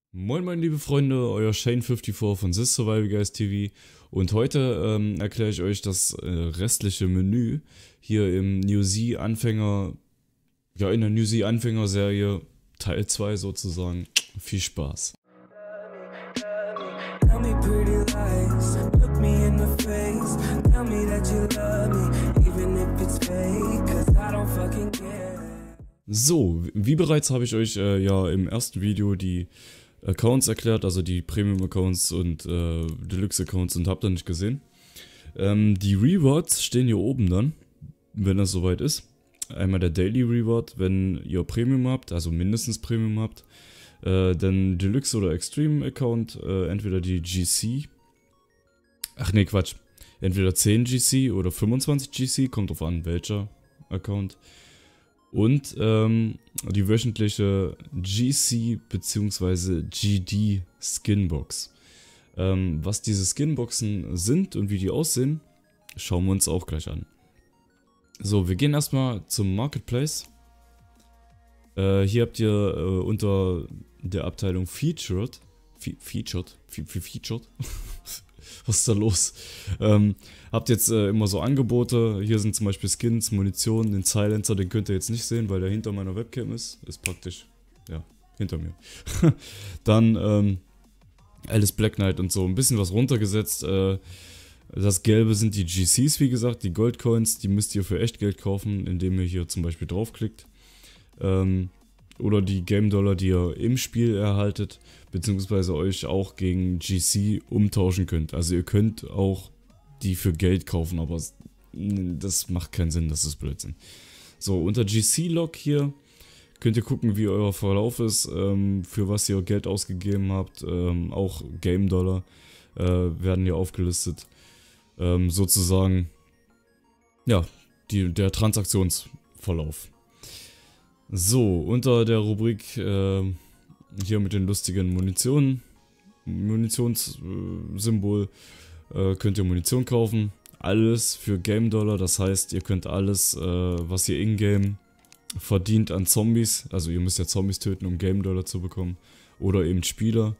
Moin moin liebe Freunde, euer Shane54 von This Survival Guys TV und heute erkläre ich euch das restliche Menü hier im New Z Anfänger, ja in der New Z Anfänger Serie Teil 2 sozusagen. Viel Spaß. Tell me pretty lies, look me in the face, tell me that you love me, even if it's fake, 'cause I don't fucking care. So, wie bereits habe ich euch ja im ersten Video die Accounts erklärt, also die Premium Accounts und Deluxe Accounts, und habt ihr nicht gesehen. Die Rewards stehen hier oben dann, wenn das soweit ist. Einmal der Daily Reward, wenn ihr Premium habt, also mindestens Premium habt. Dann Deluxe oder Extreme Account, entweder die GC, ach nee Quatsch, entweder 10 GC oder 25 GC, kommt drauf an welcher Account. Und die wöchentliche GC bzw. GD Skinbox. Was diese Skinboxen sind und wie die aussehen, schauen wir uns auch gleich an. So, wir gehen erstmal zum Marketplace. Hier habt ihr unter der Abteilung Featured. Was ist da los? Habt jetzt immer so Angebote. Hier sind zum Beispiel Skins, Munition, den Silencer, den könnt ihr jetzt nicht sehen, weil der hinter meiner Webcam ist. Ist praktisch, ja, hinter mir. Dann Alice Black Knight und so, ein bisschen was runtergesetzt. Das Gelbe sind die GCs, wie gesagt, die Goldcoins, die müsst ihr für Echtgeld kaufen, indem ihr hier zum Beispiel draufklickt. Oder die Game Dollar, die ihr im Spiel erhaltet, beziehungsweise euch auch gegen GC umtauschen könnt. Also ihr könnt auch die für Geld kaufen, aber das macht keinen Sinn, das ist Blödsinn. So, unter GC-Log hier könnt ihr gucken, wie euer Verlauf ist, für was ihr Geld ausgegeben habt. Auch Game Dollar werden hier aufgelistet. Sozusagen, ja, der Transaktionsverlauf. So, unter der Rubrik hier mit den lustigen Munitionssymbol könnt ihr Munition kaufen. Alles für Game Dollar, das heißt, ihr könnt alles, was ihr in-game verdient an Zombies, also ihr müsst ja Zombies töten, um Game Dollar zu bekommen, oder eben Spieler.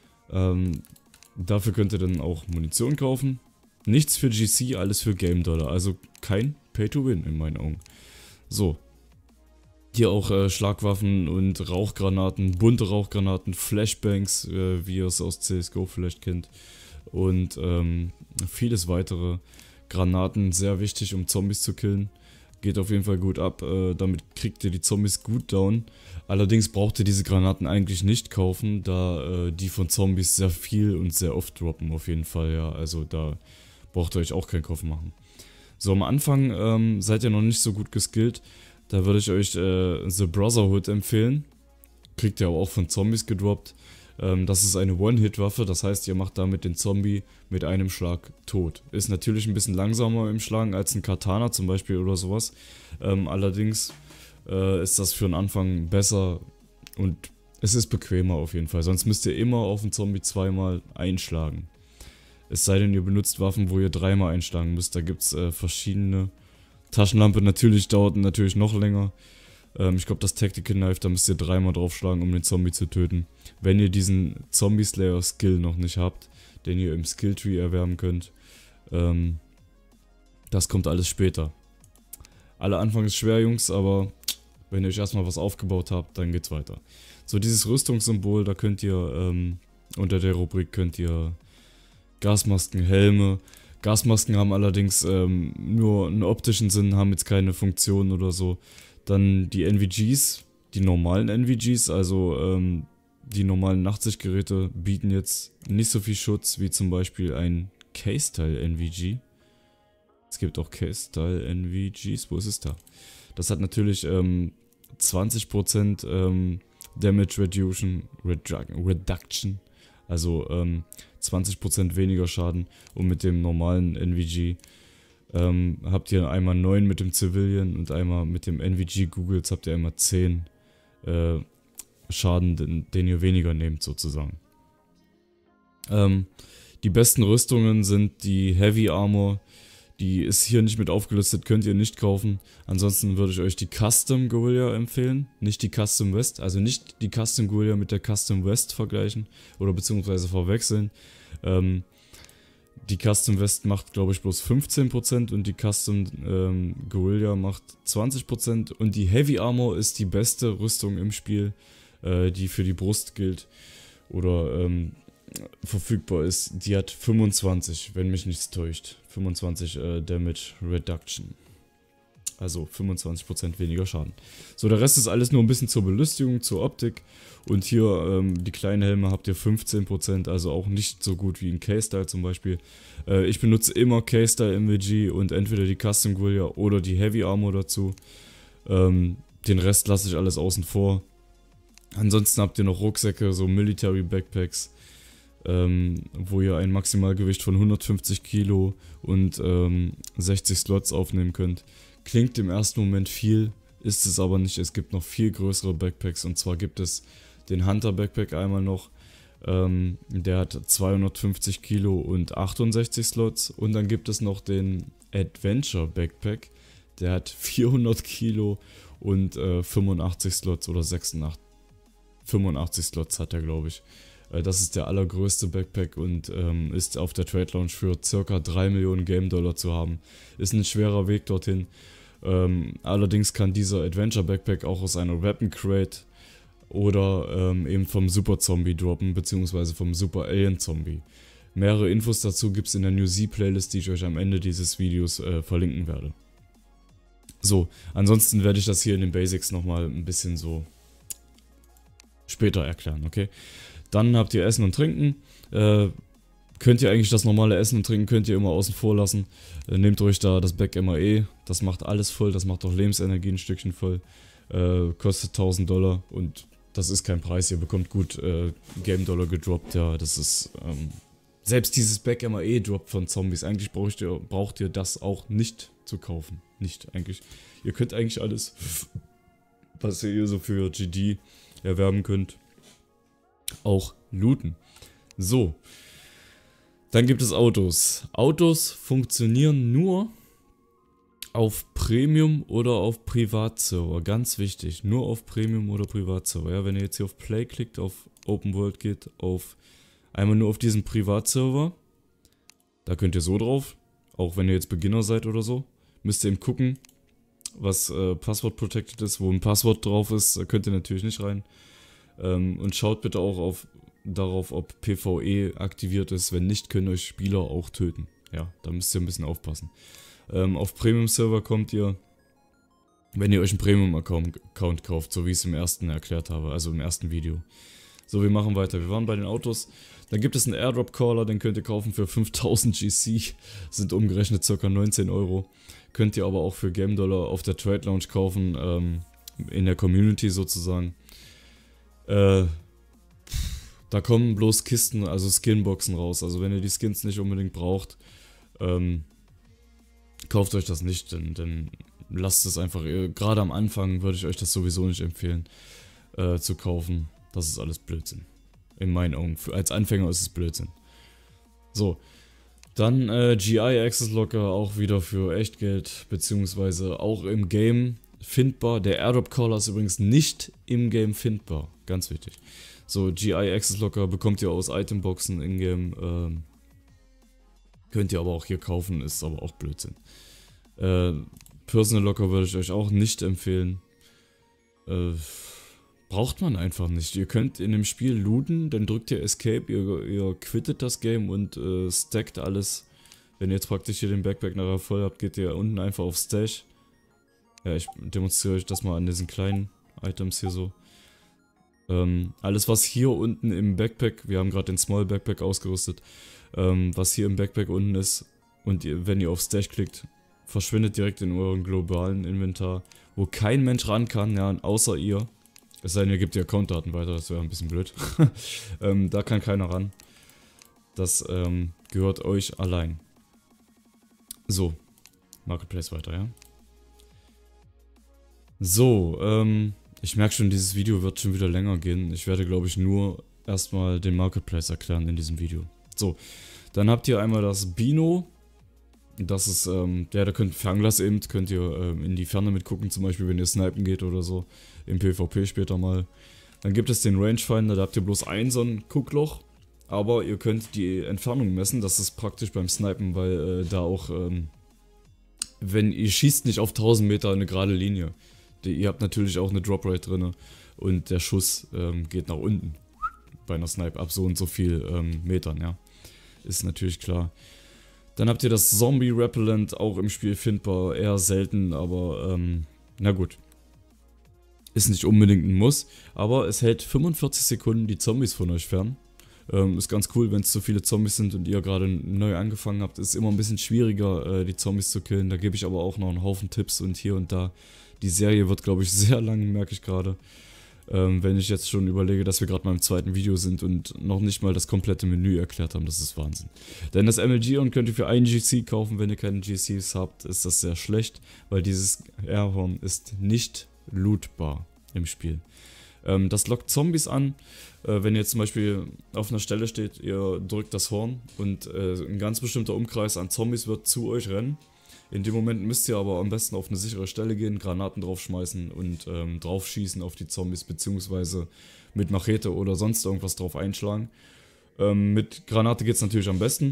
Dafür könnt ihr dann auch Munition kaufen. Nichts für GC, alles für Game Dollar, also kein Pay-to-Win in meinen Augen. So. Hier auch Schlagwaffen und Rauchgranaten, bunte Rauchgranaten, Flashbangs, wie ihr es aus CSGO vielleicht kennt. Und vieles weitere. Granaten, sehr wichtig, um Zombies zu killen. Geht auf jeden Fall gut ab, damit kriegt ihr die Zombies gut down. Allerdings braucht ihr diese Granaten eigentlich nicht kaufen, da die von Zombies sehr viel und sehr oft droppen auf jeden Fall, ja. Also da braucht ihr euch auch keinen Kopf machen. So, am Anfang seid ihr noch nicht so gut geskillt. Da würde ich euch The Brotherhood empfehlen. Kriegt ihr aber auch von Zombies gedroppt. Das ist eine One-Hit-Waffe, das heißt, ihr macht damit den Zombie mit einem Schlag tot. Ist natürlich ein bisschen langsamer im Schlagen als ein Katana zum Beispiel oder sowas. Allerdings ist das für den Anfang besser und es ist bequemer auf jeden Fall. Sonst müsst ihr immer auf den Zombie zweimal einschlagen. Es sei denn, ihr benutzt Waffen, wo ihr dreimal einschlagen müsst. Da gibt es verschiedene. Taschenlampe natürlich dauert natürlich noch länger. Ich glaube, das Tactical Knife, da müsst ihr dreimal draufschlagen, um den Zombie zu töten. Wenn ihr diesen Zombie Slayer Skill noch nicht habt, den ihr im Skilltree erwerben könnt. Das kommt alles später. Alle Anfang ist schwer, Jungs, aber wenn ihr euch erstmal was aufgebaut habt, dann geht's weiter. So, dieses Rüstungssymbol, da könnt ihr, unter der Rubrik könnt ihr Gasmasken, Helme. Gasmasken haben allerdings nur einen optischen Sinn, haben jetzt keine Funktion oder so. Dann die NVGs, die normalen NVGs, also die normalen Nachtsichtgeräte bieten jetzt nicht so viel Schutz wie zum Beispiel ein K-Style NVG. Es gibt auch K-Style NVGs, wo ist es da? Das hat natürlich 20% Damage Reduction, also 20% weniger Schaden, und mit dem normalen NVG habt ihr einmal 9 mit dem Civilian und einmal mit dem NVG Googles habt ihr einmal 10 Schaden, den ihr weniger nehmt sozusagen. Die besten Rüstungen sind die Heavy Armor, Die ist hier nicht mit aufgelistet, könnt ihr nicht kaufen. Ansonsten würde ich euch die Custom Guerilla empfehlen, nicht die Custom West. Also nicht die Custom Guerilla mit der Custom West vergleichen oder beziehungsweise verwechseln. Die Custom West macht, glaube ich, bloß 15% und die Custom Guerilla macht 20%. Und die Heavy Armor ist die beste Rüstung im Spiel, die für die Brust gilt oder verfügbar ist. Die hat 25, wenn mich nichts täuscht. 25 Damage Reduction. Also 25% weniger Schaden. So, der Rest ist alles nur ein bisschen zur Belustigung, zur Optik. Und hier die kleinen Helme habt ihr 15%, also auch nicht so gut wie in K-Style zum Beispiel. Ich benutze immer K-Style MVG und entweder die Custom Guerilla oder die Heavy Armor dazu. Den Rest lasse ich alles außen vor. Ansonsten habt ihr noch Rucksäcke, so Military Backpacks, wo ihr ein Maximalgewicht von 150 Kilo und 60 Slots aufnehmen könnt. Klingt im ersten Moment viel, ist es aber nicht. Es gibt noch viel größere Backpacks und zwar gibt es den Hunter Backpack einmal noch. Der hat 250 Kilo und 68 Slots und dann gibt es noch den Adventure Backpack. Der hat 400 Kilo und 85 Slots oder 85 Slots hat er, glaube ich. Das ist der allergrößte Backpack und ist auf der Trade Lounge für ca. 3 Millionen Game Dollar zu haben. Ist ein schwerer Weg dorthin. Allerdings kann dieser Adventure Backpack auch aus einer Weapon Crate oder eben vom Super Zombie droppen, beziehungsweise vom Super Alien Zombie. Mehrere Infos dazu gibt es in der New Z Playlist, die ich euch am Ende dieses Videos verlinken werde. So, ansonsten werde ich das hier in den Basics nochmal ein bisschen so später erklären, okay? Dann habt ihr Essen und Trinken. Könnt ihr eigentlich das normale Essen und Trinken könnt ihr immer außen vor lassen. Nehmt euch da das Back MAE, das macht alles voll, das macht auch Lebensenergie ein Stückchen voll. Kostet 1000 Dollar und das ist kein Preis, ihr bekommt gut Game Dollar gedroppt, ja, das ist, selbst dieses Back MAE droppt von Zombies, eigentlich braucht ihr das auch nicht zu kaufen, nicht eigentlich. Ihr könnt eigentlich alles, was ihr so für GD erwerben könnt, auch looten. So, dann gibt es Autos. Autos funktionieren nur auf Premium oder auf Privatserver, ganz wichtig, nur auf Premium oder Privatserver. Ja, wenn ihr jetzt hier auf Play klickt, auf Open World geht, einmal nur auf diesen Privatserver, da könnt ihr so drauf, auch wenn ihr jetzt Beginner seid oder so, müsst ihr eben gucken, was Passwort protected ist, wo ein Passwort drauf ist, da könnt ihr natürlich nicht rein. Und schaut bitte auch darauf, ob PvE aktiviert ist. Wenn nicht, können euch Spieler auch töten. Ja, da müsst ihr ein bisschen aufpassen. Auf Premium-Server kommt ihr, wenn ihr euch einen Premium-Account kauft, so wie ich es im ersten erklärt habe, also im ersten Video. So, wir machen weiter. Wir waren bei den Autos. Dann gibt es einen Airdrop-Caller, den könnt ihr kaufen für 5000 GC. Sind umgerechnet ca. 19 Euro. Könnt ihr aber auch für Game Dollar auf der Trade Lounge kaufen, in der Community sozusagen. Da kommen bloß Kisten, also Skinboxen raus. Also wenn ihr die Skins nicht unbedingt braucht, kauft euch das nicht, denn lasst es einfach. Gerade am Anfang würde ich euch das sowieso nicht empfehlen zu kaufen. Das ist alles Blödsinn. In meinen Augen. Als Anfänger ist es Blödsinn. So. Dann GI Access Locker, auch wieder für Echtgeld, beziehungsweise auch im Game findbar. Der Airdrop Caller ist übrigens nicht im Game findbar. Ganz wichtig. So, GI Access Locker bekommt ihr aus Itemboxen in-game. Könnt ihr aber auch hier kaufen, ist aber auch Blödsinn. Personal Locker würde ich euch auch nicht empfehlen. Braucht man einfach nicht. Ihr könnt in dem Spiel looten, dann drückt ihr Escape, ihr quittet das Game und stackt alles. Wenn ihr jetzt praktisch hier den Backpack nachher voll habt, geht ihr unten einfach auf Stash. Ja, ich demonstriere euch das mal an diesen kleinen Items hier so. Alles was hier unten im Backpack, wir haben gerade den Small Backpack ausgerüstet, was hier im Backpack unten ist und wenn ihr auf Stash klickt, verschwindet direkt in eurem globalen Inventar, wo kein Mensch ran kann, ja, außer ihr. Es sei denn, ihr gebt die Accountdaten weiter, das wäre ein bisschen blöd. Da kann keiner ran. Das gehört euch allein. So, Marketplace weiter, ja. So, ich merke schon, dieses Video wird schon wieder länger gehen. Ich werde, glaube ich, nur erstmal den Marketplace erklären in diesem Video. So, dann habt ihr einmal das Bino. Das ist, ja, da könnt Fernglas eben, könnt ihr in die Ferne mitgucken, zum Beispiel wenn ihr snipen geht oder so, im PvP später mal. Dann gibt es den Rangefinder, da habt ihr bloß ein so ein Guckloch, aber ihr könnt die Entfernung messen, das ist praktisch beim Snipen, weil da auch, wenn ihr schießt nicht auf 1000 Meter eine gerade Linie, ihr habt natürlich auch eine Droprate drin und der Schuss geht nach unten bei einer Snipe ab so und so viel Metern, ja, ist natürlich klar. Dann habt ihr das Zombie Repellent, auch im Spiel findbar, eher selten, aber na gut. Ist nicht unbedingt ein Muss, aber es hält 45 Sekunden die Zombies von euch fern. Ist ganz cool, wenn es so viele Zombies sind und ihr gerade neu angefangen habt. Ist immer ein bisschen schwieriger, die Zombies zu killen. Da gebe ich aber auch noch einen Haufen Tipps und hier und da. Die Serie wird, glaube ich, sehr lang, merke ich gerade. Wenn ich jetzt schon überlege, dass wir gerade mal im zweiten Video sind und noch nicht mal das komplette Menü erklärt haben, das ist Wahnsinn. Denn das MLG-Horn könnt ihr für einen GC kaufen, wenn ihr keine GCs habt, ist das sehr schlecht, weil dieses Airhorn ist nicht lootbar im Spiel. Das lockt Zombies an, wenn ihr zum Beispiel auf einer Stelle steht, ihr drückt das Horn und ein ganz bestimmter Umkreis an Zombies wird zu euch rennen. In dem Moment müsst ihr aber am besten auf eine sichere Stelle gehen, Granaten draufschmeißen und drauf schießen auf die Zombies, beziehungsweise mit Machete oder sonst irgendwas drauf einschlagen. Mit Granate geht es natürlich am besten,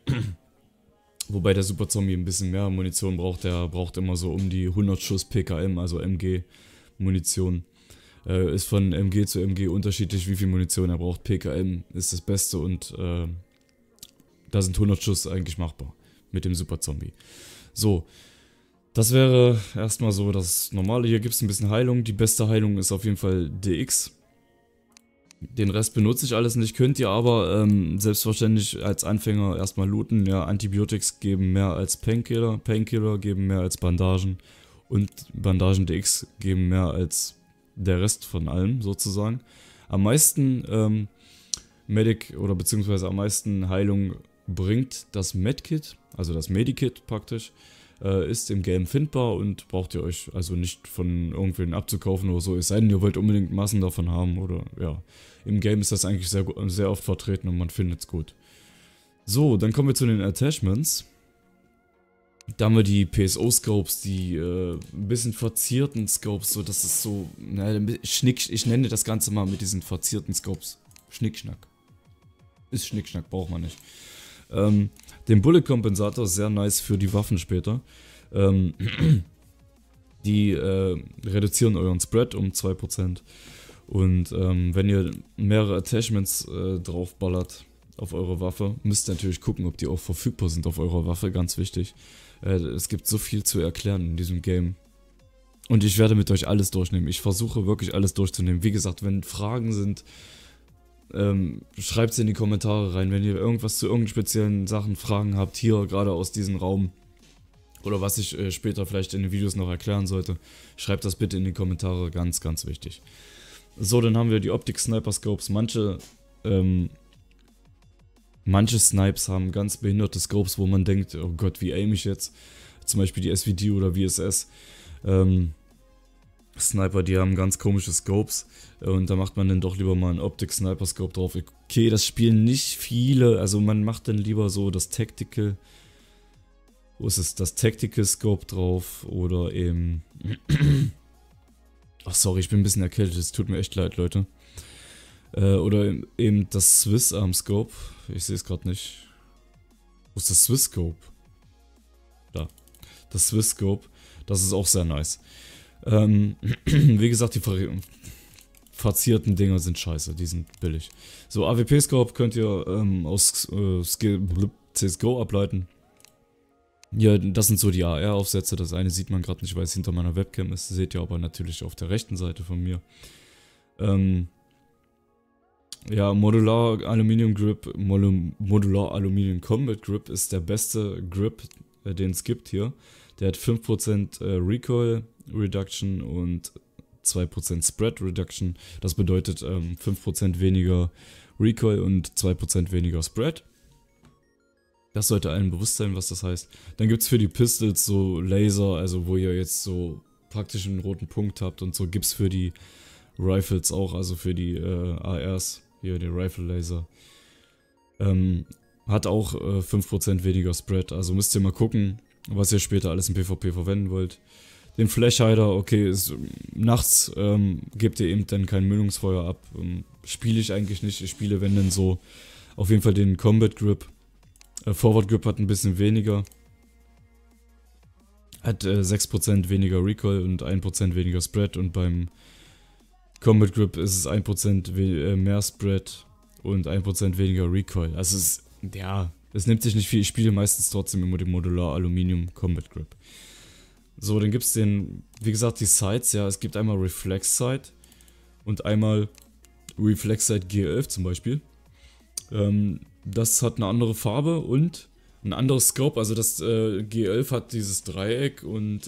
wobei der Super Zombie ein bisschen mehr Munition braucht, der braucht immer so um die 100 Schuss PKM, also MG Munition. Ist von MG zu MG unterschiedlich, wie viel Munition er braucht. PKM ist das Beste und da sind 100 Schuss eigentlich machbar mit dem Super Zombie. So, das wäre erstmal so das Normale. Hier gibt es ein bisschen Heilung. Die beste Heilung ist auf jeden Fall DX. Den Rest benutze ich alles nicht. Könnt ihr aber selbstverständlich als Anfänger erstmal looten. Ja, Antibiotics geben mehr als Painkiller. Painkiller geben mehr als Bandagen. Und Bandagen DX geben mehr als der Rest von allem sozusagen. Am meisten Medic oder beziehungsweise am meisten Heilung bringt das Medkit, also das Medikit praktisch, ist im Game findbar und braucht ihr euch also nicht von irgendwen abzukaufen oder so, es sei denn, ihr wollt unbedingt Massen davon haben oder ja. Im Game ist das eigentlich sehr oft vertreten und man findet es gut. So, dann kommen wir zu den Attachments. Da haben wir die PSO-Scopes, die ein bisschen verzierten Scopes, so das ist so, ich nenne das Ganze mal mit diesen verzierten Scopes Schnickschnack. Ist Schnickschnack, braucht man nicht. Den Bullet-Kompensator ist sehr nice für die Waffen später. Die reduzieren euren Spread um 2%. Und wenn ihr mehrere Attachments draufballert auf eure Waffe, müsst ihr natürlich gucken, ob die auch verfügbar sind auf eurer Waffe, ganz wichtig. Es gibt so viel zu erklären in diesem Game. Und ich werde mit euch alles durchnehmen. Ich versuche wirklich alles durchzunehmen. Wie gesagt, wenn Fragen sind, schreibt es in die Kommentare rein, wenn ihr irgendwas zu irgendeinen speziellen Sachen, Fragen habt, hier gerade aus diesem Raum oder was ich später vielleicht in den Videos noch erklären sollte, schreibt das bitte in die Kommentare, ganz, ganz wichtig. So, dann haben wir die Optic Sniper Scopes. Manche Snipes haben ganz behinderte Scopes, wo man denkt, oh Gott, wie aim ich jetzt? Zum Beispiel die SVD oder VSS. Sniper, die haben ganz komische Scopes und da macht man dann doch lieber mal einen Optic Sniper Scope drauf. Okay, das spielen nicht viele, also man macht dann lieber so das Tactical, wo ist es, das Tactical Scope drauf oder eben, ach sorry, ich bin ein bisschen erkältet, es tut mir echt leid, Leute. Oder eben das Swiss Arm Scope, ich sehe es gerade nicht. Wo ist das Swiss Scope? Da, das Swiss Scope, das ist auch sehr nice. Wie gesagt, die verzierten Dinger sind scheiße, die sind billig. So, AWP-Scope könnt ihr aus CSGO ableiten. Ja, das sind so die AR-Aufsätze, das eine sieht man gerade nicht, weil es hinter meiner Webcam ist, das seht ihr aber natürlich auf der rechten Seite von mir. Ja, Modular Aluminium Grip, Modular Aluminium Combat Grip ist der beste Grip, den es gibt hier. Der hat 5% Recoil Reduction und 2% Spread Reduction. Das bedeutet 5% weniger Recoil und 2% weniger Spread. Das sollte allen bewusst sein, was das heißt. Dann gibt es für die Pistols so Laser, also wo ihr jetzt so praktisch einen roten Punkt habt, und so gibt es für die Rifles auch, also für die ARs, hier die Rifle Laser. Hat auch 5% weniger Spread, also müsst ihr mal gucken, was ihr später alles im PvP verwenden wollt. Den Flash-Hider, okay, ist, nachts gebt ihr eben dann kein Mündungsfeuer ab. Spiele ich eigentlich nicht, ich spiele wenn dann so auf jeden Fall den Combat Grip. Forward Grip hat ein bisschen weniger. Hat 6% weniger Recoil und 1% weniger Spread und beim Combat Grip ist es 1% mehr Spread und 1% weniger Recoil. Also es, ja, es nimmt sich nicht viel, ich spiele meistens trotzdem immer den Modular Aluminium Combat Grip. So, dann gibt es den, wie gesagt, die Sights, ja, es gibt einmal Reflex Sight und einmal Reflex Sight G11 zum Beispiel. Das hat eine andere Farbe und ein anderes Scope, also das G11 hat dieses Dreieck und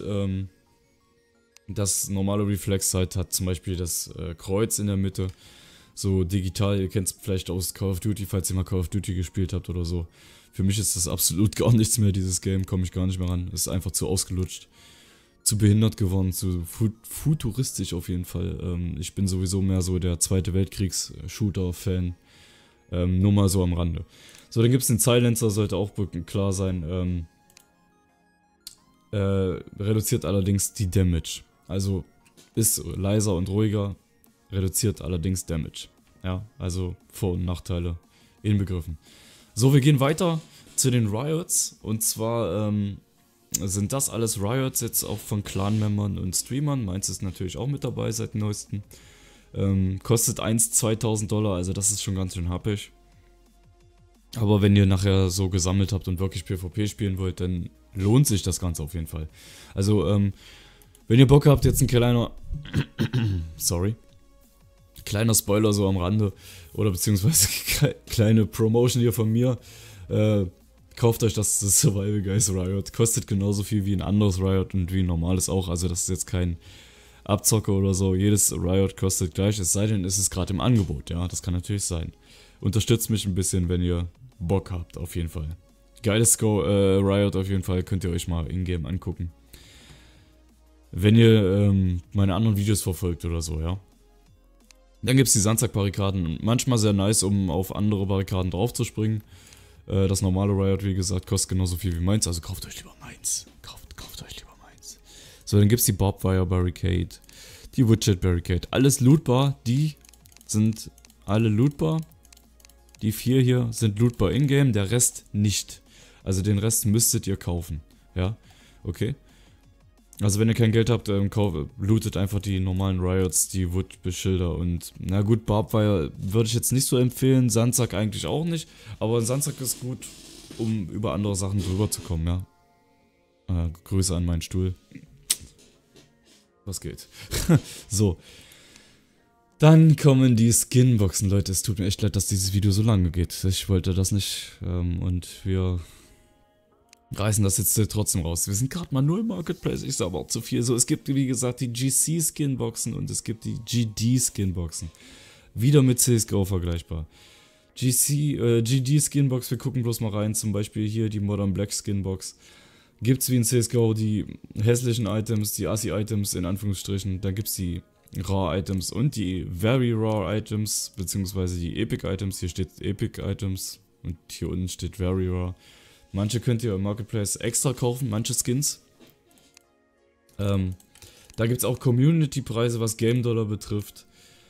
das normale Reflex Sight hat zum Beispiel das Kreuz in der Mitte. So digital, ihr kennt es vielleicht aus Call of Duty, falls ihr mal Call of Duty gespielt habt oder so. Für mich ist das absolut gar nichts mehr, dieses Game, komme ich gar nicht mehr ran. Ist einfach zu ausgelutscht, zu behindert geworden, zu futuristisch auf jeden Fall. Ich bin sowieso mehr so der Zweite Weltkriegs-Shooter-Fan. Nur mal so am Rande. So, dann gibt es den Silencer, sollte auch klar sein. Reduziert allerdings die Damage. Also ist leiser und ruhiger, reduziert allerdings Damage. Ja, also Vor- und Nachteile inbegriffen. So, wir gehen weiter zu den Riots. Und zwar sind das alles Riots jetzt auch von Clan-Membern und Streamern. Meins ist natürlich auch mit dabei seit neuestem. Kostet 2.000 $, also das ist schon ganz schön happig. Aber wenn ihr nachher so gesammelt habt und wirklich PvP spielen wollt, dann lohnt sich das Ganze auf jeden Fall. Also, wenn ihr Bock habt, jetzt ein kleiner kleiner Spoiler so am Rande oder beziehungsweise kleine Promotion hier von mir. Kauft euch das Survival Guys Riot. Kostet genauso viel wie ein anderes Riot und wie ein normales auch. Also das ist jetzt kein Abzocke oder so. Jedes Riot kostet gleich, es sei denn, es ist gerade im Angebot. Ja, das kann natürlich sein. Unterstützt mich ein bisschen, wenn ihr Bock habt, auf jeden Fall. Geiles Riot auf jeden Fall, könnt ihr euch mal in-game angucken. Wenn ihr meine anderen Videos verfolgt oder so, ja. Dann gibt es die Sandsack-Barrikaden. Manchmal sehr nice, um auf andere Barrikaden draufzuspringen. Das normale Riot, wie gesagt, kostet genauso viel wie meins. Also kauft euch lieber meins. Kauft euch lieber meins. So, dann gibt es die Barbwire Barricade. Die Woodjet Barricade. Alles lootbar. Die sind alle lootbar. Die 4 hier sind lootbar in-game. Der Rest nicht. Also den Rest müsstet ihr kaufen. Ja, okay. Also wenn ihr kein Geld habt, lootet einfach die normalen Riots, die Wood-Beschilder und na gut, Barbwire würde ich jetzt nicht so empfehlen, Sandsack eigentlich auch nicht, aber ein Sandsack ist gut, um über andere Sachen drüber zu kommen, ja. Grüße an meinen Stuhl. Was geht? So. Dann kommen die Skinboxen, Leute, es tut mir echt leid, dass dieses Video so lange geht. Ich wollte das nicht und wir reißen das jetzt trotzdem raus. Wir sind gerade mal 0 Marketplace, ich sage aber auch zu viel. So, es gibt wie gesagt die GC Skinboxen und es gibt die GD Skinboxen. Wieder mit CSGO vergleichbar. GD Skinbox, wir gucken bloß mal rein, zum Beispiel hier die Modern Black Skinbox. Gibt's wie in CSGO die hässlichen Items, die Assi-Items in Anführungsstrichen, dann gibt's die Raw-Items und die Very Raw-Items, beziehungsweise die Epic-Items, hier steht Epic-Items und hier unten steht Very Raw. Manche könnt ihr im Marketplace extra kaufen, manche Skins. Da gibt es auch Community-Preise, was Game Dollar betrifft.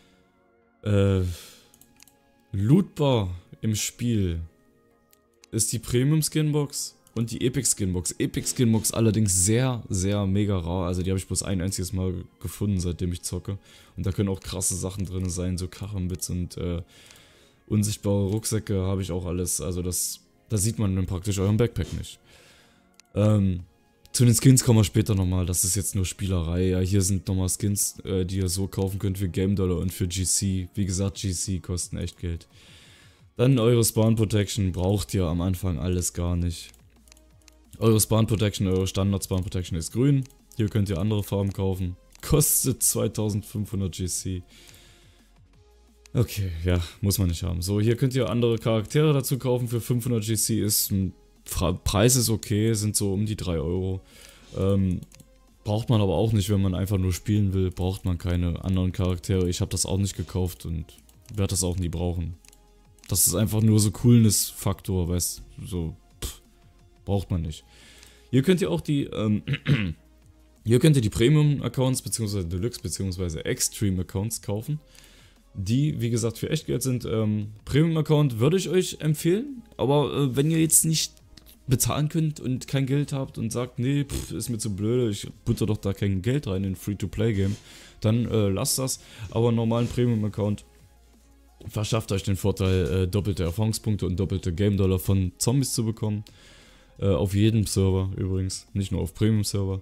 Lootbar im Spiel ist die Premium Skinbox und die Epic Skinbox. Epic Skinbox allerdings sehr, sehr mega rar. Also die habe ich bloß ein einziges Mal gefunden, seitdem ich zocke. Und da können auch krasse Sachen drin sein, so Karrenbits und unsichtbare Rucksäcke habe ich auch alles. Also da sieht man dann praktisch euren Backpack nicht. Zu den Skins kommen wir später nochmal, das ist jetzt nur Spielerei. Ja, hier sind nochmal Skins, die ihr so kaufen könnt für Game Dollar und für GC. Wie gesagt, GC kosten echt Geld. Dann eure Spawn Protection braucht ihr am Anfang alles gar nicht. Eure Spawn Protection, eure Standard Spawn Protection ist grün. Hier könnt ihr andere Farben kaufen. Kostet 2500 GC. Okay, ja, muss man nicht haben. So, hier könnt ihr andere Charaktere dazu kaufen für 500 GC. Preis ist okay, sind so um die 3 Euro. Braucht man aber auch nicht, wenn man einfach nur spielen will. Braucht man keine anderen Charaktere. Ich habe das auch nicht gekauft und werde das auch nie brauchen. Das ist einfach nur so Coolness-Faktor, weißt du, so, braucht man nicht. Hier könnt ihr auch die, hier könnt ihr die Premium-Accounts, beziehungsweise Deluxe, beziehungsweise Extreme-Accounts kaufen. Die, wie gesagt, für Echtgeld sind. Premium-Account würde ich euch empfehlen, aber wenn ihr jetzt nicht bezahlen könnt und kein Geld habt und sagt, nee, ist mir zu blöd, ich butter doch da kein Geld rein in ein Free-to-Play-Game, dann lasst das. Aber einen normalen Premium-Account verschafft euch den Vorteil, doppelte Erfahrungspunkte und doppelte Game-Dollar von Zombies zu bekommen. Auf jedem Server übrigens, nicht nur auf Premium-Server.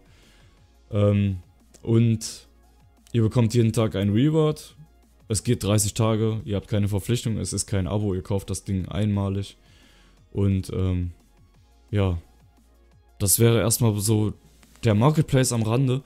Und ihr bekommt jeden Tag ein Reward. Es geht 30 Tage, ihr habt keine Verpflichtung, es ist kein Abo, ihr kauft das Ding einmalig. Und ja, das wäre erstmal so der Marketplace am Rande.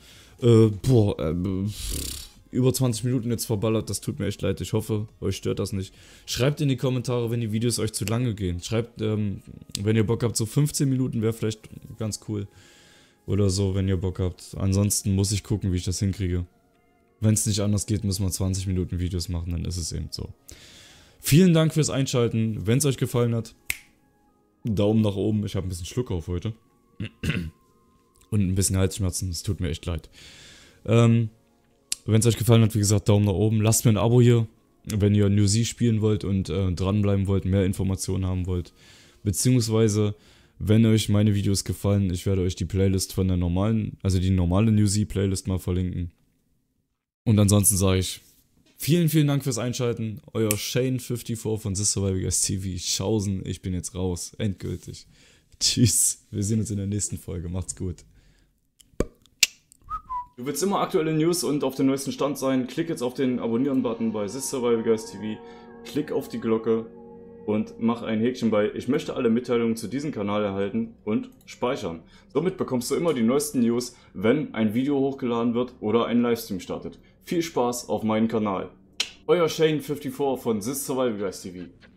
Über 20 Minuten jetzt verballert, das tut mir echt leid, ich hoffe, euch stört das nicht. Schreibt in die Kommentare, wenn die Videos euch zu lange gehen. Schreibt, wenn ihr Bock habt, so 15 Minuten wäre vielleicht ganz cool. Oder so, wenn ihr Bock habt. Ansonsten muss ich gucken, wie ich das hinkriege. Wenn es nicht anders geht, müssen wir 20 Minuten Videos machen, dann ist es eben so. Vielen Dank fürs Einschalten. Wenn es euch gefallen hat, Daumen nach oben. Ich habe ein bisschen Schluck auf heute. Und ein bisschen Halsschmerzen, es tut mir echt leid. Wenn es euch gefallen hat, wie gesagt, Daumen nach oben. Lasst mir ein Abo hier, wenn ihr New Z spielen wollt und dranbleiben wollt, mehr Informationen haben wollt. Beziehungsweise, wenn euch meine Videos gefallen, ich werde euch die Playlist von der normalen, also die normale New Z Playlist mal verlinken. Und ansonsten sage ich, vielen, vielen Dank fürs Einschalten. Euer Shane54 von This Survival Guys TV. Schausen, ich bin jetzt raus. Endgültig. Tschüss. Wir sehen uns in der nächsten Folge. Macht's gut. Du willst immer aktuelle News und auf dem neuesten Stand sein. Klick jetzt auf den Abonnieren-Button bei This Survival Guys TV. Klick auf die Glocke und mach ein Häkchen bei Ich möchte alle Mitteilungen zu diesem Kanal erhalten und speichern. Somit bekommst du immer die neuesten News, wenn ein Video hochgeladen wird oder ein Livestream startet. Viel Spaß auf meinem Kanal. Euer Shane54 von This Survival Guys TV.